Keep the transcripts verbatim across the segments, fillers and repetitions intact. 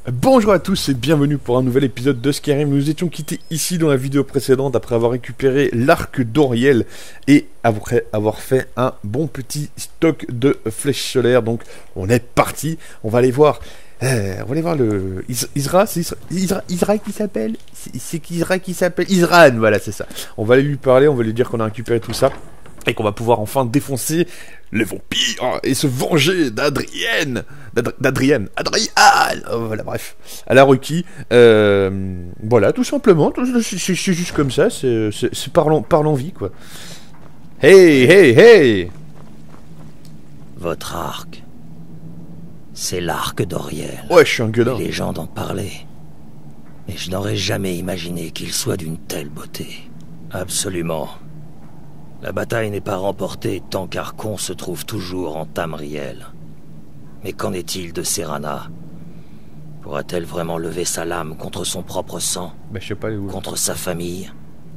Bonjour à tous et bienvenue pour un nouvel épisode de Skyrim. Nous étions quittés ici dans la vidéo précédente après avoir récupéré l'arc d'Auriel et après avoir fait un bon petit stock de flèches solaires. Donc on est parti, on va aller voir, euh, on va aller voir le Is Isra, c'est Isra, Isra, Isra qui s'appelle, c'est Isra qui s'appelle Isran, voilà c'est ça. On va aller lui parler, on va lui dire qu'on a récupéré tout ça et qu'on va pouvoir enfin défoncer les vampires et se venger d'Adrienne, d'Adrienne, Adrienne, oh, voilà, bref, à la Ruki, euh, voilà, tout simplement, c'est juste comme ça, c'est par l'envie, quoi. Hey, hey, hey! Votre arc, c'est l'arc d'Auriel. Ouais, je suis un gueudin. Les gens en parlaient, et je n'aurais jamais imaginé qu'il soit d'une telle beauté. Absolument. La bataille n'est pas remportée tant qu'Archon se trouve toujours en Tamriel. Mais qu'en est-il de Serana? Pourra-t-elle vraiment lever sa lame contre son propre sang? Bah, je sais pas où. Contre sa famille?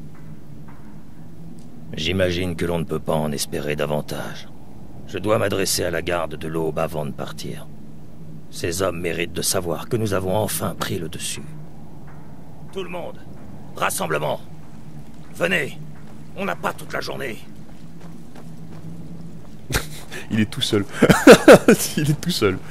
J'imagine que l'on ne peut pas en espérer davantage. Je dois m'adresser à la garde de l'Aube avant de partir. Ces hommes méritent de savoir que nous avons enfin pris le dessus. Tout le monde, rassemblement. Venez. On n'a pas toute la journée. Il est tout seul. Il est tout seul.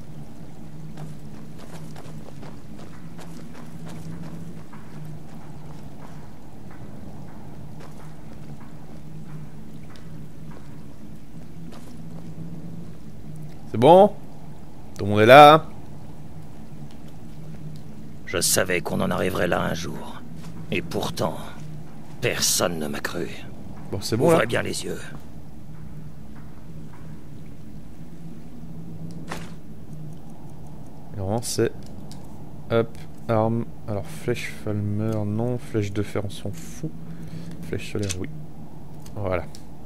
C'est bon? Tout le monde est là? Je savais qu'on en arriverait là un jour. Et pourtant... personne ne m'a cru. Bon, c'est bon. Ouvrez là bien les yeux. Normalement, c'est... Hop, arme. Alors, flèche Falmer, non. Flèche de fer, on s'en fout. Flèche solaire, oui. Voilà.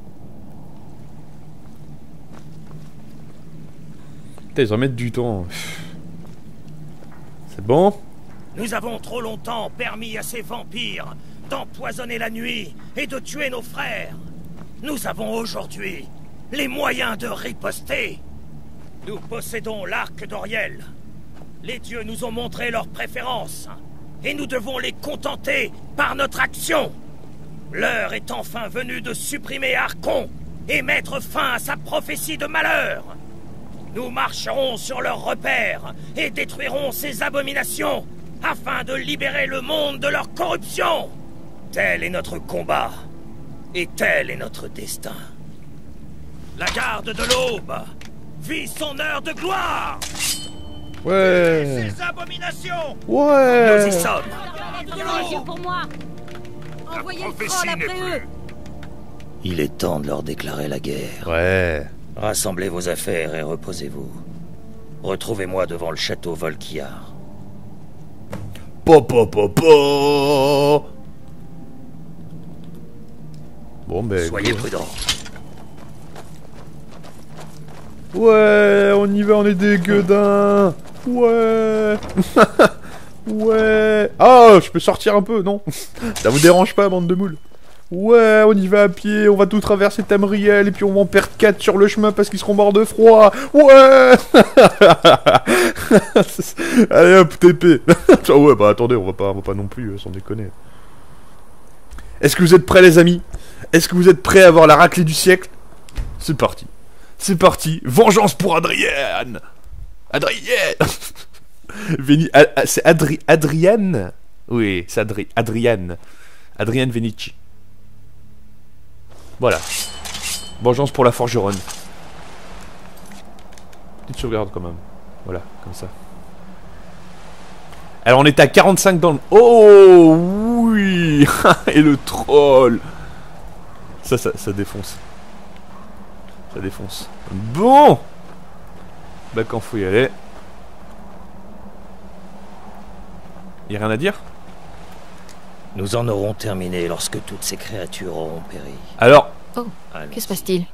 Putain, ils en mettent du temps. C'est bon? Nous avons trop longtemps permis à ces vampires d'empoisonner la nuit et de tuer nos frères. Nous avons aujourd'hui les moyens de riposter. Nous possédons l'arc d'Auriel. Les dieux nous ont montré leurs préférences et nous devons les contenter par notre action. L'heure est enfin venue de supprimer Archon et mettre fin à sa prophétie de malheur. Nous marcherons sur leurs repères et détruirons ces abominations afin de libérer le monde de leur corruption. Tel est notre combat, et tel est notre destin. La garde de l'Aube vit son heure de gloire. Ouais. Ces abominations. Ouais. Nous y sommes. Pour moi. Envoyez le troll après eux. Il est temps de leur déclarer la guerre. Ouais. Rassemblez vos affaires et reposez-vous. Retrouvez-moi devant le château Volquiar. Po po po po. Bon ben... Soyez cool. prudents. Ouais, on y va, on est des gueudins. Ouais. Ouais. Ah, je peux sortir un peu, non? Ça vous dérange pas, bande de moules? Ouais, on y va à pied, on va tout traverser Tamriel, et puis on va en perdre quatre sur le chemin parce qu'ils seront morts de froid. Ouais. Allez hop, T P. Ah ouais, bah attendez, on va pas, on va pas non plus, euh, sans déconner. Est-ce que vous êtes prêts, les amis? Est-ce que vous êtes prêts à avoir la raclée du siècle? C'est parti. C'est parti. Vengeance pour Adrienne. Adrienne. Veni... C'est Adri... Adrienne. Oui, c'est Adri... Adrienne. Adrienne Venici. Voilà. Vengeance pour la forgeronne. Petite sauvegarde quand même. Voilà, comme ça. Alors on était à quarante-cinq dans le... Oh oui. Et le troll. Ça, ça, ça défonce. Ça défonce. Bon. Bah quand faut y aller. Y'a rien à dire? Nous en aurons terminé lorsque toutes ces créatures auront péri. Alors... Oh, que se passe-t-il?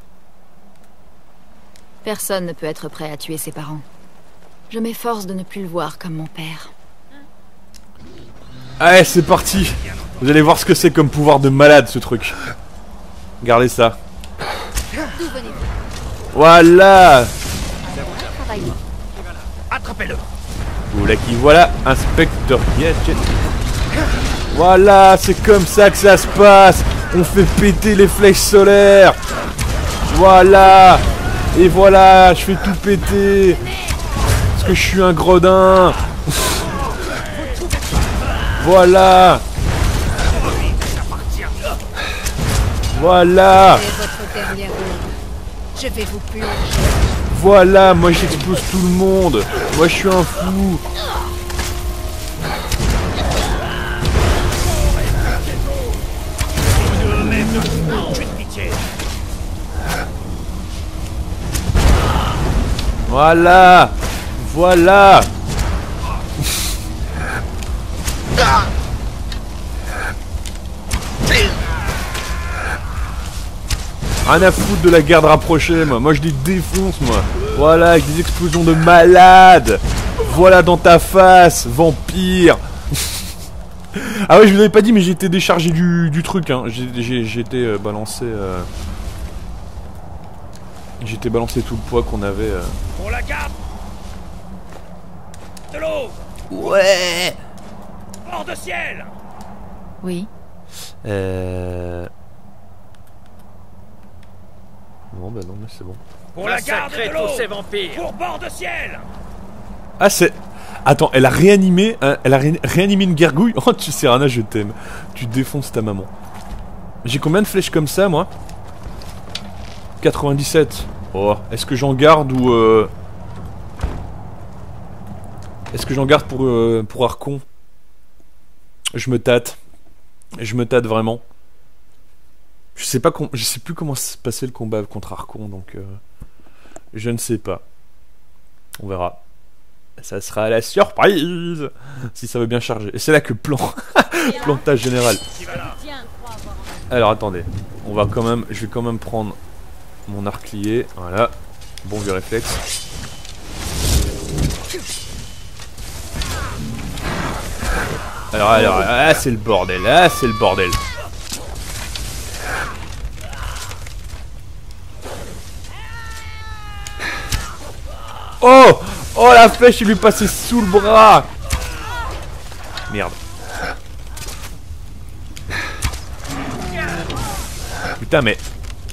Personne ne peut être prêt à tuer ses parents. Je m'efforce de ne plus le voir comme mon père. Allez, c'est parti. Vous allez voir ce que c'est comme pouvoir de malade, ce truc. Regardez ça. Voilà. Travaillez. Attrapez-le. Voilà qui voilà, Inspecteur Gadget. Voilà, c'est comme ça que ça se passe. On fait péter les flèches solaires. Voilà. Et voilà, je fais tout péter. Parce que je suis un gredin. Voilà. Voilà. Je vais vous purger. Voilà, moi j'explose tout le monde. Moi je suis un fou. Voilà. Voilà. Rien à foutre de la garde rapprochée, moi. Moi, je les défonce, moi. Voilà, avec des explosions de malade. Voilà dans ta face, vampire. Ah ouais, je vous avais pas dit, mais j'ai été déchargé du, du truc, hein. J'ai été euh, balancé... Euh... J'ai été balancé tout le poids qu'on avait... Euh... Pour la garde. De l'eau. Ouais. Hors de ciel. Oui. Euh... Non, bah non, mais c'est bon. Pour la garde de l'eau. Ces vampires. Pour bord de ciel. Ah, c'est... Attends, elle a réanimé... Hein, elle a ré réanimé une gargouille. Oh, tu sais, Rana, je t'aime. Tu défonces ta maman. J'ai combien de flèches comme ça, moi? quatre-vingt-dix-sept. Oh, est-ce que j'en garde ou... Euh... Est-ce que j'en garde pour, euh, pour Archon? Je me tâte. Je me tâte vraiment. Je sais pas, je sais plus comment se passait le combat contre Archon, donc euh, je ne sais pas. On verra. Ça sera la surprise si ça veut bien charger. Et c'est là que plan, plantage général. Alors attendez, on va quand même, je vais quand même prendre mon arclier. Voilà, bon vieux réflexe. Alors alors, là c'est le bordel, là c'est le bordel. Oh! Oh la flèche il lui est passée sous le bras. Merde. Putain mais...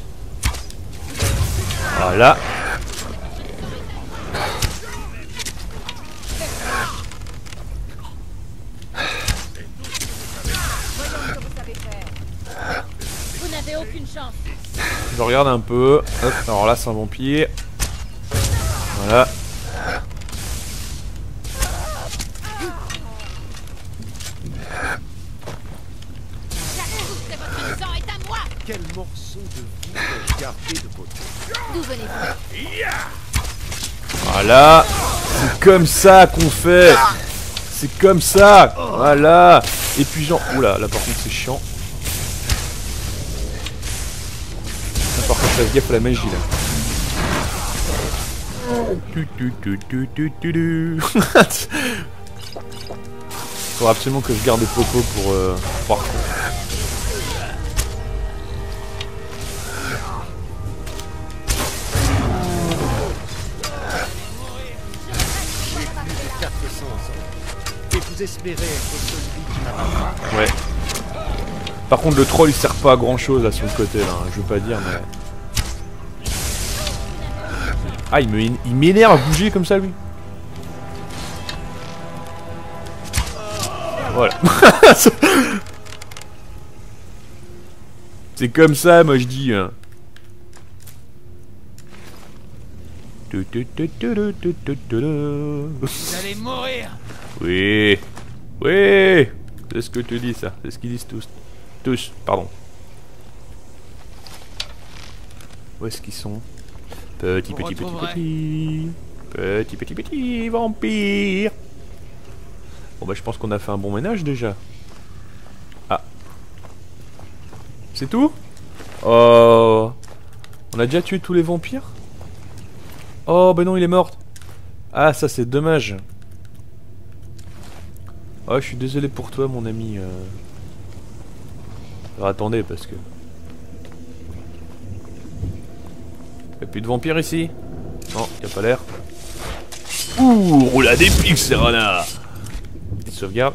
Voilà. Vous n'avez aucune chance. Je regarde un peu. Hop, alors là c'est un vampire. Voilà. Quel morceau de vie vais-je garder de côté? D'où venez-vous? Voilà. C'est comme ça qu'on fait. C'est comme ça. Voilà. Et puis genre... Oula, là par contre c'est chiant. Là, par contre fais gaffe à la magie là. Tu, tu, tu, tu, tu, tu, tu. Faut absolument que je garde Poco pour euh, voir quoi. Et vous espérez être celui qui n'a pas. Ouais. Par contre le troll il sert pas à grand chose là sur le côté là, hein. Je veux pas dire mais... Ah il me il m'énerve à bouger comme ça lui. Voilà. C'est comme ça moi je dis hein. Vous allez mourir. Oui. Oui. C'est ce que tu dis ça. C'est ce qu'ils disent tous. Tous, pardon. Où est-ce qu'ils sont? Petit, petit, petit, petit. Petit, petit, petit vampire. Bon bah je pense qu'on a fait un bon ménage déjà. Ah. C'est tout? Oh. On a déjà tué tous les vampires? Oh bah non il est mort. Ah ça c'est dommage. Oh je suis désolé pour toi mon ami. euh... Alors attendez parce que... Y'a plus de vampires ici? Non, y'a pas l'air. Ouh, roulade épique, Serana. Petite sauvegarde.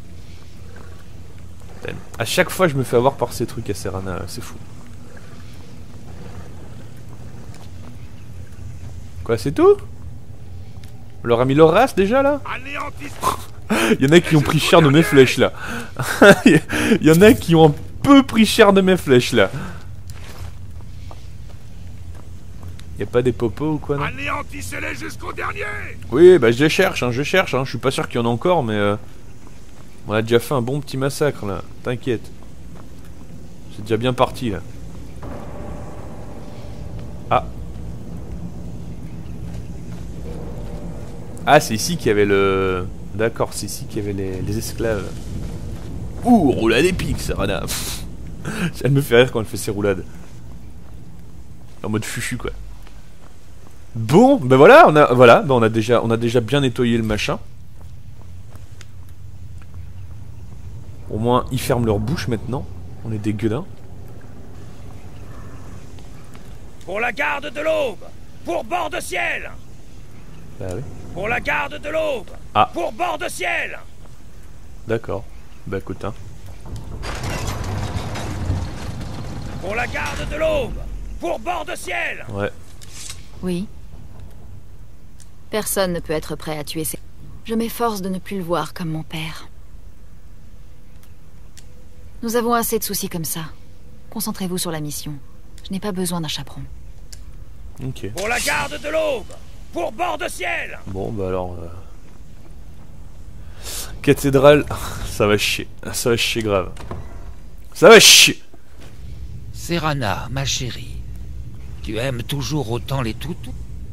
A chaque fois, je me fais avoir par ces trucs à Serana, c'est fou. Quoi, c'est tout? On leur a mis leur race déjà là? Il y en a qui ont pris cher de mes flèches là. Il y en a qui ont un peu pris cher de mes flèches là. Y'a pas des popos ou quoi non? Anéantissez-les jusqu'au dernier. Oui, bah je cherche, hein, je cherche, hein. Je suis pas sûr qu'il y en a encore, mais euh, on a déjà fait un bon petit massacre là, t'inquiète. C'est déjà bien parti là. Ah. Ah, c'est ici qu'il y avait le... D'accord, c'est ici qu'il y avait les, les esclaves. Ouh, roulade épique, Serana. Elle me fait rire quand elle fait ses roulades. En mode fufu quoi. Bon, ben voilà, on a, voilà, ben on a déjà, on a déjà bien nettoyé le machin. Au moins, ils ferment leur bouche maintenant. On est des gueudins. Pour la garde de l'aube, pour bord de ciel. Bah oui. Pour la garde de l'aube, ah. Pour bord de ciel. D'accord. Bah écoute, hein. Pour la garde de l'aube, pour bord de ciel. Ouais. Oui. Personne ne peut être prêt à tuer ses... Je m'efforce de ne plus le voir comme mon père. Nous avons assez de soucis comme ça. Concentrez-vous sur la mission. Je n'ai pas besoin d'un chaperon. Ok. Pour la garde de l'aube, pour bord de ciel. Bon, bah alors... Euh... Cathédrale, ça va chier. Ça va chier grave. Ça va chier. Serana, ma chérie, tu aimes toujours autant les toutous?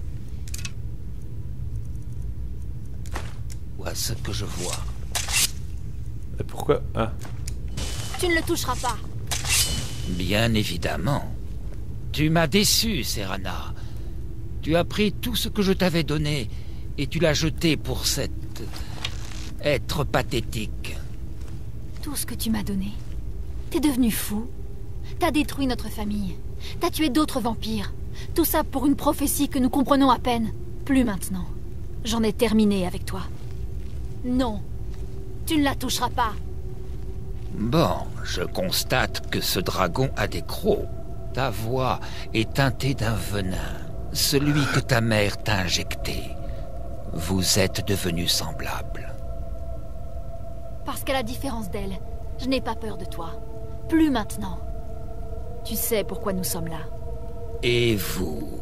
Vois ce que je vois. Et pourquoi? Ah. Tu ne le toucheras pas. Bien évidemment. Tu m'as déçu, Serana. Tu as pris tout ce que je t'avais donné et tu l'as jeté pour cet être pathétique. Tout ce que tu m'as donné. T'es devenu fou. T'as détruit notre famille. T'as tué d'autres vampires. Tout ça pour une prophétie que nous comprenons à peine. Plus maintenant. J'en ai terminé avec toi. Non. Tu ne la toucheras pas. Bon, je constate que ce dragon a des crocs. Ta voix est teintée d'un venin. Celui que ta mère t'a injecté. Vous êtes devenus semblables. Parce qu'à la différence d'elle, je n'ai pas peur de toi. Plus maintenant. Tu sais pourquoi nous sommes là. Et vous?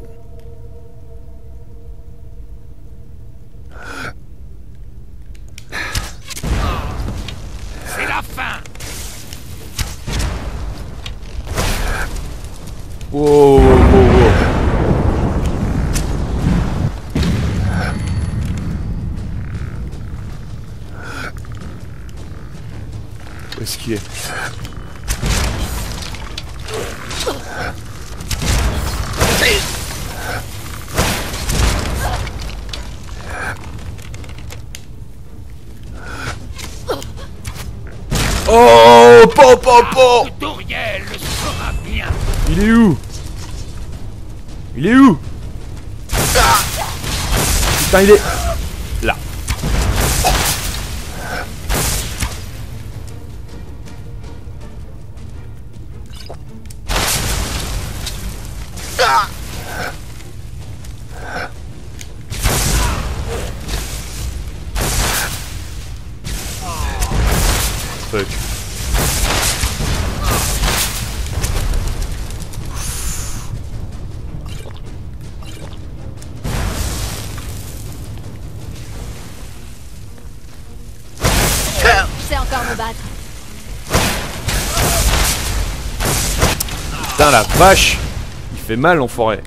C'est la fin. Wow, wow, wow. Où est-ce qu'il est? Oh, po, po, po. Doriel le saura bien. Il est où? Il est où? Putain, il est là. Fuck. Je sais encore me battre. Putain la vache. Il fait mal l'enfoiré.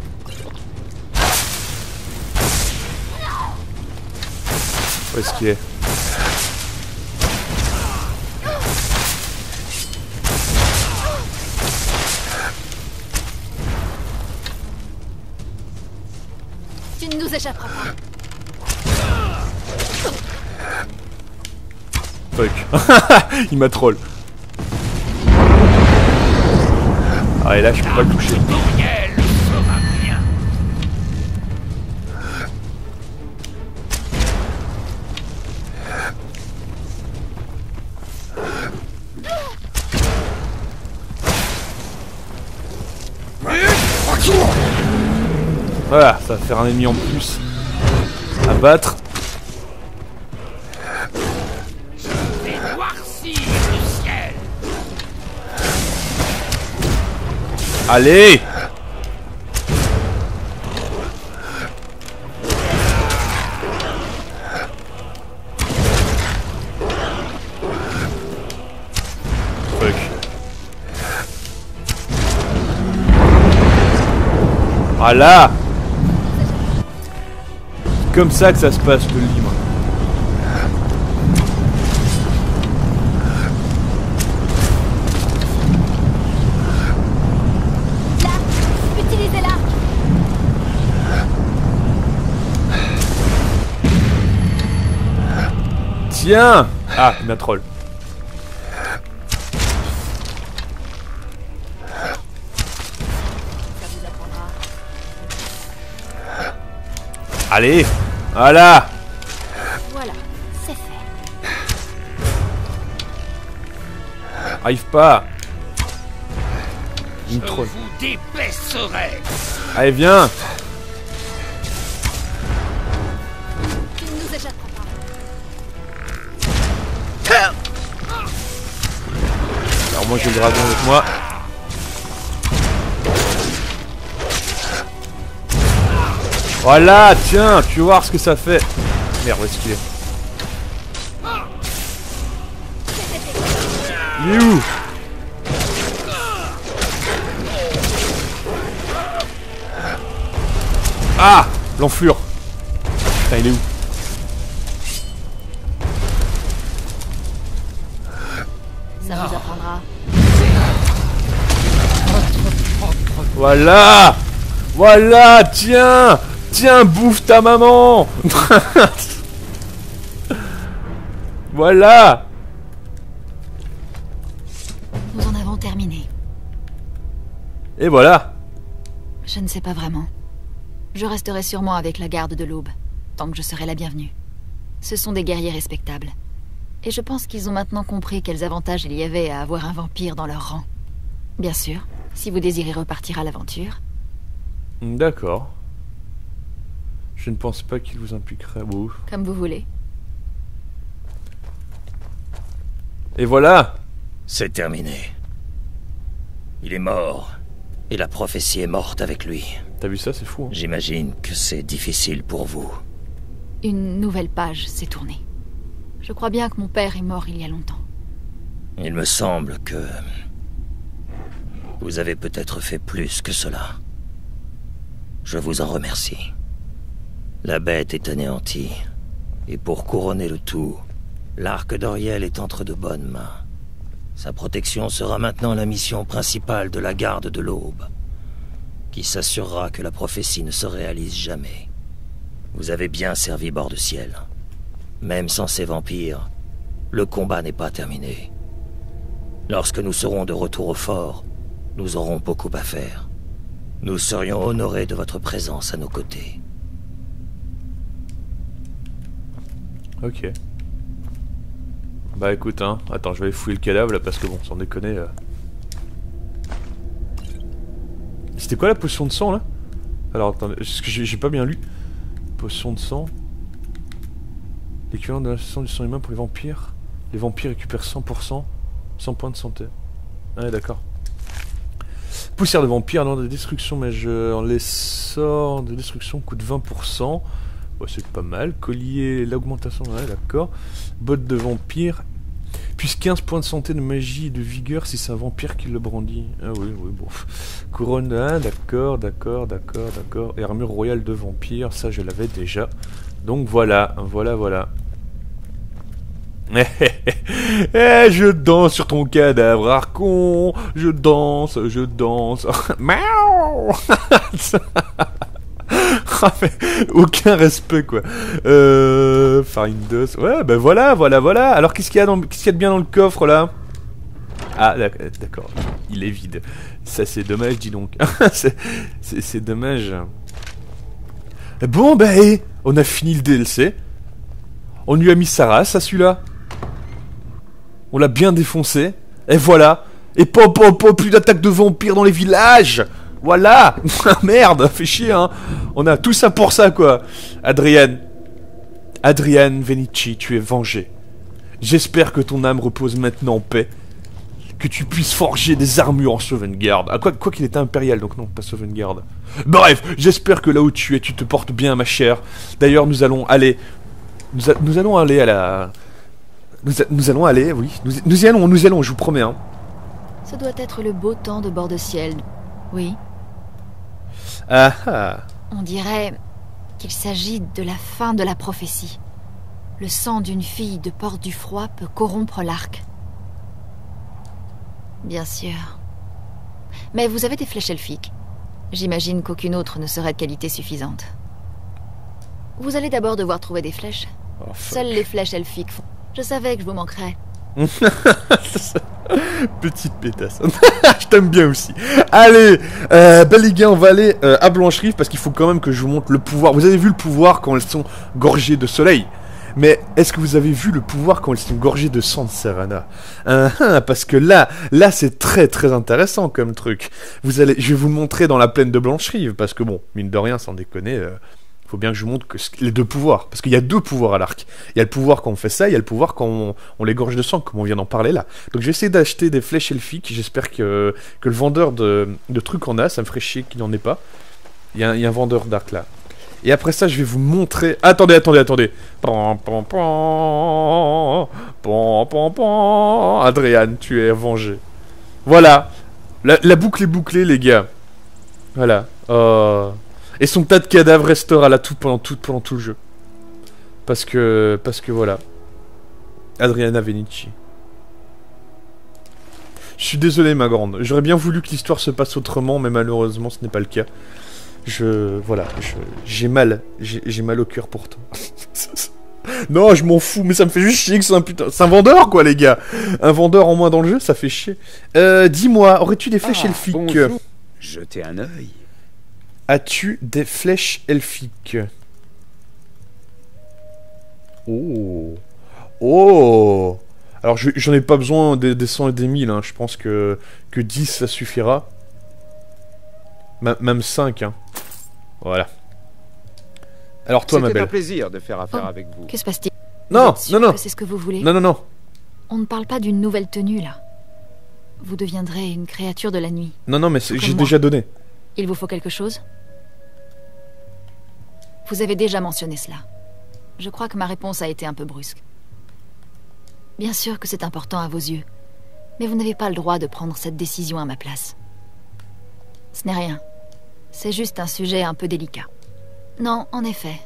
Où est-ce qu'il est? Tu ne nous échapperas pas. Fuck. Il m'a troll. Ah et là je peux pas le toucher. Doriel le saura bien. Voilà, ça va faire un ennemi en plus à battre. Fais noircir le ciel. Allez! Fuck. Voilà! C'est comme ça que ça se passe, je te le dis, moi. Là, utilisez l'arc. Tiens! Ah, il m'a troll. Ça vous apprendra. Allez! Voilà! Voilà, c'est fait. Arrive pas! Il Je me troll. vous dépêcherai. Allez, viens! Tu ne nous échapperas pas. Alors moi j'ai le dragon avec moi. Voilà, tiens, tu vas voir ce que ça fait. Merde, où est-ce qu'il est? Il est où? Ah, l'enflure. Putain, il est où? Ça vous apprendra. Voilà! Voilà, tiens! Tiens, bouffe ta maman! Voilà! Nous en avons terminé. Et voilà! Je ne sais pas vraiment. Je resterai sûrement avec la garde de l'Aube, tant que je serai la bienvenue. Ce sont des guerriers respectables. Et je pense qu'ils ont maintenant compris quels avantages il y avait à avoir un vampire dans leur rang. Bien sûr, si vous désirez repartir à l'aventure. D'accord. Je ne pense pas qu'il vous impliquerait. Bon. Comme vous voulez. Et voilà! C'est terminé. Il est mort. Et la prophétie est morte avec lui. T'as vu ça, c'est fou, hein? J'imagine que c'est difficile pour vous. Une nouvelle page s'est tournée. Je crois bien que mon père est mort il y a longtemps. Il me semble que... vous avez peut-être fait plus que cela. Je vous en remercie. La bête est anéantie. Et pour couronner le tout, l'arc d'Oriel est entre de bonnes mains. Sa protection sera maintenant la mission principale de la garde de l'Aube, qui s'assurera que la prophétie ne se réalise jamais. Vous avez bien servi bord de ciel. Même sans ces vampires, le combat n'est pas terminé. Lorsque nous serons de retour au fort, nous aurons beaucoup à faire. Nous serions honorés de votre présence à nos côtés. Ok. Bah écoute, hein. Attends, je vais aller fouiller le cadavre là parce que bon, sans déconner. Euh... C'était quoi la potion de sang là? Alors attendez, parce que j'ai pas bien lu. Potion de sang. L'équivalent de la sang du sang humain pour les vampires. Les vampires récupèrent cent pour cent. cent points de santé. Ah ouais, d'accord. Poussière de vampire, non de destruction, mais je les sorts de destruction coûte vingt pour cent. Ouais, c'est pas mal. Collier, l'augmentation, ouais, d'accord. Botte de vampire. Plus quinze points de santé, de magie et de vigueur si c'est un vampire qui le brandit. Ah oui, oui, bon. Couronne, ah, d'accord, d'accord, d'accord, d'accord. Et armure royale de vampire, ça je l'avais déjà. Donc voilà, voilà, voilà. Eh, je danse sur ton cadavre, Archon. Je danse, je danse. Miaou. Aucun respect quoi. Euh, farine d'os. Ouais, ben voilà, voilà, voilà. Alors qu'est-ce qu'il y a dans, qu'est-ce qu'il y a de bien dans le coffre là? Ah, d'accord. Il est vide. Ça c'est dommage, dis donc. C'est dommage. Bon ben, hey, on a fini le D L C. On lui a mis sa race à celui-là. On l'a bien défoncé. Et voilà. Et pop, pop, pop, plus d'attaques de vampires dans les villages. Voilà. Merde, fait chier, hein. On a tout ça pour ça, quoi. Adrian. Adrian Venici, tu es vengé. J'espère que ton âme repose maintenant en paix. Que tu puisses forger des armures en Sovngarde. Ah, quoi quoi qu'il était impérial, donc non, pas Sovngarde. Bref, j'espère que là où tu es, tu te portes bien, ma chère. D'ailleurs, nous allons aller... Nous, a... nous allons aller à la... Nous, a... nous allons aller, oui. Nous... nous y allons, nous y allons, je vous promets, hein. Ce doit être le beau temps de bord de ciel. Oui. Ah ah. On dirait qu'il s'agit de la fin de la prophétie. Le sang d'une fille de Porte du Froid peut corrompre l'arc. Bien sûr. Mais vous avez des flèches elfiques. J'imagine qu'aucune autre ne serait de qualité suffisante. Vous allez d'abord devoir trouver des flèches. Oh, Seules les flèches elfiques font... Je savais que je vous manquerais. Petite pétasse. Je t'aime bien aussi. Allez, euh, ben les gars, on va aller euh, à Blancherive parce qu'il faut quand même que je vous montre le pouvoir. Vous avez vu le pouvoir quand elles sont gorgées de soleil. Mais est-ce que vous avez vu le pouvoir quand elles sont gorgées de sang de Serana? euh, Parce que là, là c'est très très intéressant comme truc. Vous allez, je vais vous le montrer dans la plaine de Blancherive parce que bon, mine de rien, sans déconner, euh, faut bien que je vous montre que les deux pouvoirs. Parce qu'il y a deux pouvoirs à l'arc. Il y a le pouvoir quand on fait ça, il y a le pouvoir quand on, on les gorge de sang, comme on vient d'en parler là. Donc je vais essayer d'acheter des flèches elfiques. J'espère que, que le vendeur de, de trucs en a. Ça me ferait chier qu'il n'en ait pas. Il y a, il y a un vendeur d'arc là. Et après ça, je vais vous montrer... Attendez, attendez, attendez. Pom, pom, pom. Pom, pom, pom. Adrian, tu es vengé. Voilà. La, la boucle est bouclée, les gars. Voilà. Oh. Et son tas de cadavres restera là tout pendant tout, pendant tout le jeu. Parce que... Parce que voilà. Adriana Venici. Je suis désolé, ma grande. J'aurais bien voulu que l'histoire se passe autrement, mais malheureusement, ce n'est pas le cas. Je... Voilà, j'ai mal. J'ai mal au cœur pour toi. Non, je m'en fous, mais ça me fait juste chier que c'est un putain... C'est un vendeur, quoi, les gars. Un vendeur en moins dans le jeu, ça fait chier. Euh, dis-moi, aurais-tu des flèches Ah, elfiques? bonjour. Jetez un œil. As-tu des flèches elfiques? Oh. Oh. Alors, j'en ai pas besoin des, des cent et des mille, hein. Je pense que, que dix, ça suffira. M même cinq, hein. Voilà. Alors toi, ma belle. C'était un plaisir de faire affaire Oh, avec vous. Que se passe-t-il? Non, Vous êtes sûr non, non. que c'est ce que vous voulez? Non, non, non. On ne parle pas d'une nouvelle tenue, là. Vous deviendrez une créature de la nuit. Non, non, mais Comme j'ai moi. déjà donné. Il vous faut quelque chose? Vous avez déjà mentionné cela. Je crois que ma réponse a été un peu brusque. Bien sûr que c'est important à vos yeux, mais vous n'avez pas le droit de prendre cette décision à ma place. Ce n'est rien. C'est juste un sujet un peu délicat. Non, en effet.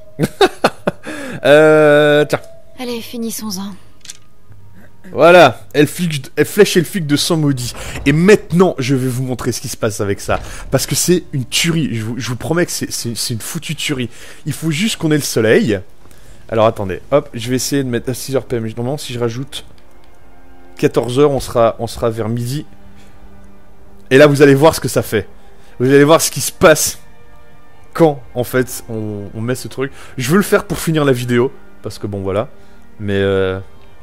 euh... Tiens. Allez, finissons-en. Voilà, elfique, flèche elfique de sang maudit. Et maintenant, je vais vous montrer ce qui se passe avec ça. Parce que c'est une tuerie. Je vous, je vous promets que c'est une foutue tuerie. Il faut juste qu'on ait le soleil. Alors attendez, hop, je vais essayer de mettre à six heures P M. Normalement, si je rajoute quatorze heures, on sera, on sera vers midi. Et là, vous allez voir ce que ça fait. Vous allez voir ce qui se passe quand, en fait, on, on met ce truc. Je veux le faire pour finir la vidéo. Parce que bon, voilà. Mais... Euh...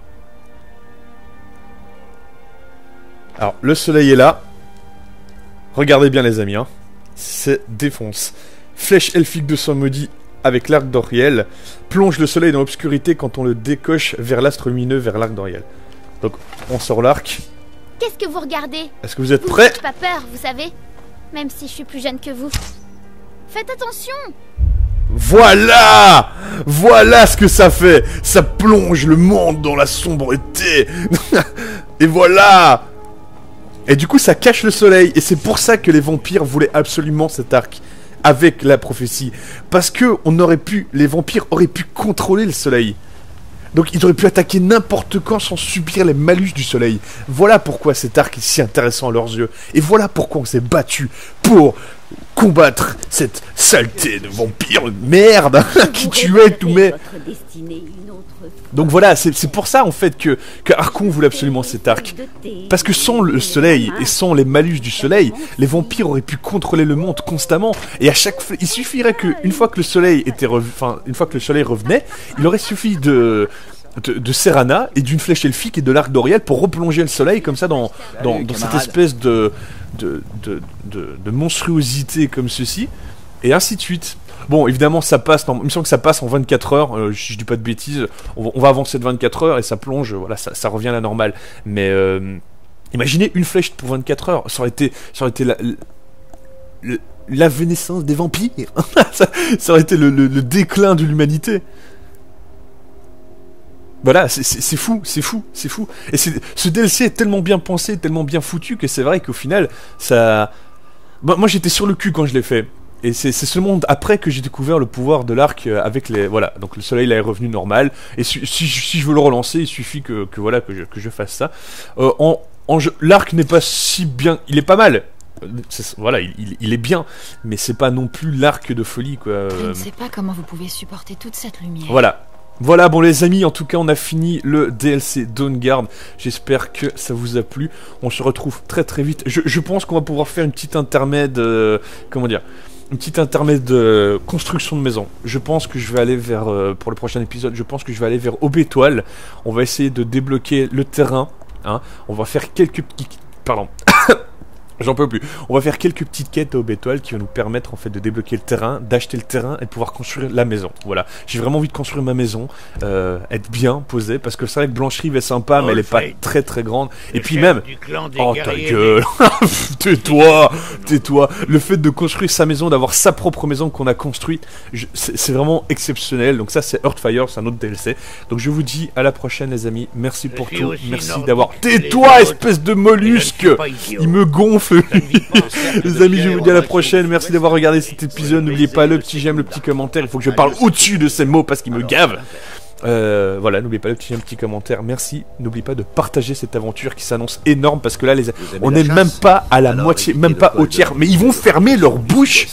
Alors, le soleil est là. Regardez bien, les amis. Hein. C'est défonce. Flèche elfique de sang maudit avec l'arc d'Oriel. Plonge le soleil dans l'obscurité quand on le décoche vers l'astre lumineux, vers l'arc d'Oriel. Donc, on sort l'arc. Qu'est-ce que vous regardez? Est-ce que vous êtes Vous prêts? faites pas peur, vous savez. Même si je suis plus jeune que vous. Faites attention. Voilà! Voilà ce que ça fait! Ça plonge le monde dans la sombreté! Et voilà! Et du coup, ça cache le soleil. Et c'est pour ça que les vampires voulaient absolument cet arc. Avec la prophétie. Parce que on aurait pu... Les vampires auraient pu contrôler le soleil. Donc ils auraient pu attaquer n'importe quand sans subir les malus du soleil. Voilà pourquoi cet arc est si intéressant à leurs yeux. Et voilà pourquoi on s'est battu pour combattre cette saleté de vampires de merde qui tuait tous mes... Donc voilà, c'est pour ça en fait que, que Archon voulait absolument cet arc. Parce que sans le soleil et sans les malus du soleil, les vampires auraient pu contrôler le monde constamment. Et à chaque fois, il suffirait que une fois que le soleil était rev... enfin, une fois que le soleil revenait, il aurait suffi de de, de Serana et d'une flèche elfique et de l'arc d'Auriel pour replonger le soleil comme ça dans, dans, dans cette espèce de de, de, de de monstruosité comme ceci, et ainsi de suite. Bon, évidemment, ça passe, il me semble que ça passe en vingt-quatre heures, euh, je, je dis pas de bêtises, on, on va avancer de vingt-quatre heures et ça plonge, voilà, ça, ça revient à la normale. Mais euh, imaginez une flèche pour vingt-quatre heures, ça aurait été, ça aurait été la, la, l'avènescence des vampires, ça, ça aurait été le, le, le déclin de l'humanité. Voilà, c'est fou, c'est fou, c'est fou. Et ce D L C est tellement bien pensé, tellement bien foutu que c'est vrai qu'au final, ça... Bon, moi j'étais sur le cul quand je l'ai fait. Et c'est seulement après que j'ai découvert le pouvoir de l'arc avec les... Voilà, donc le soleil là est revenu normal. Et si, si, si je veux le relancer, il suffit que, que voilà, que je, que je fasse ça. Euh, en, en l'arc n'est pas si bien... Il est pas mal. Voilà, il, il, il est bien. Mais c'est pas non plus l'arc de folie, quoi. Je ne sais pas comment vous pouvez supporter toute cette lumière. Voilà. Voilà, bon les amis, en tout cas on a fini le D L C Dawnguard. J'espère que ça vous a plu. On se retrouve très très vite. Je, je pense qu'on va pouvoir faire une petite intermède... Euh, comment dire, une petite intermède de construction de maison. Je pense que je vais aller vers... Euh, pour le prochain épisode, je pense que je vais aller vers Aubétoile. On va essayer de débloquer le terrain. Hein. On va faire quelques petits... Pardon. J'en peux plus. On va faire quelques petites quêtes à Aubétoile qui vont nous permettre en fait de débloquer le terrain, d'acheter le terrain et de pouvoir construire la maison. Voilà. J'ai vraiment envie de construire ma maison, euh, être bien posé, parce que c'est vrai que Blancherive est sympa, mais elle est pas très très grande. Et puis même... Oh ta gueule. Tais-toi, tais-toi. Le fait de construire sa maison, d'avoir sa propre maison qu'on a construite, c'est vraiment exceptionnel. Donc ça c'est Earthfire, c'est un autre D L C. Donc je vous dis à la prochaine les amis. Merci pour tout. Merci d'avoir... Tais-toi espèce de mollusque. Il me gonfle. Les amis, je vous dis à la prochaine. Merci d'avoir regardé cet épisode. N'oubliez pas le petit j'aime, le petit commentaire. Il faut que je parle au-dessus de ces mots parce qu'ils me gavent. Euh, voilà, n'oubliez pas le petit j'aime, le petit commentaire. Merci. N'oubliez pas de partager cette aventure qui s'annonce énorme parce que là, les... on n'est même pas à la moitié, même pas au tiers. Mais ils vont fermer leur bouche.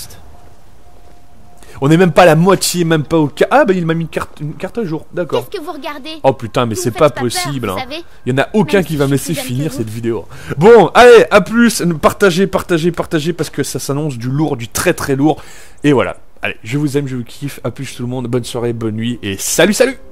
On n'est même pas à la moitié, même pas au quart. Ah bah il m'a mis une carte, une carte à jour, d'accord. Qu'est-ce que vous regardez? Oh putain, mais c'est pas possible. Peur, hein. Il y en a aucun qui va me laisser finir cette vidéo. Bon, allez, à plus. Partagez, partagez, partagez parce que ça s'annonce du lourd, du très très lourd. Et voilà. Allez, je vous aime, je vous kiffe. À plus tout le monde. Bonne soirée, bonne nuit et salut, salut.